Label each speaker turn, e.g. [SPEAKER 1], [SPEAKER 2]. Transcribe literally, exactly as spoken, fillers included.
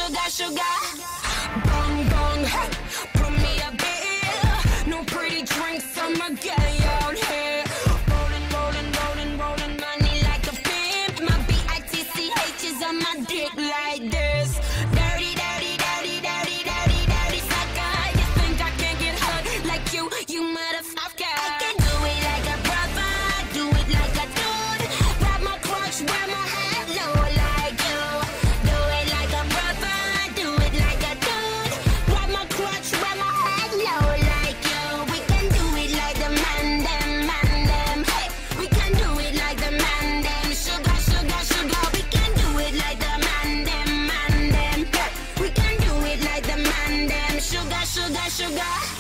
[SPEAKER 1] sugar, sugar. Bong, bong, hey, put me a bill. No pretty drinks, I'ma get out here. Rolling, rolling, rolling, rolling money like a pimp. My B I T C H is on my dick like this. Dirty, dirty, dirty, dirty, dirty, dirty sucker. You think I can get hurt like you, you motherfucker. I can do it like a brother, do it like a dude. Grab my crotch, wear my hat low like you. Do it like a brother, do it like a dude. Grab my crotch, wear my hat low like you. We can do it like the man them, man them. Hey, we can do it like the man them. Sugar, sugar, sugar. We can do it like the man them, man them. Hey, we can do it like the man them. Sugar, sugar, sugar.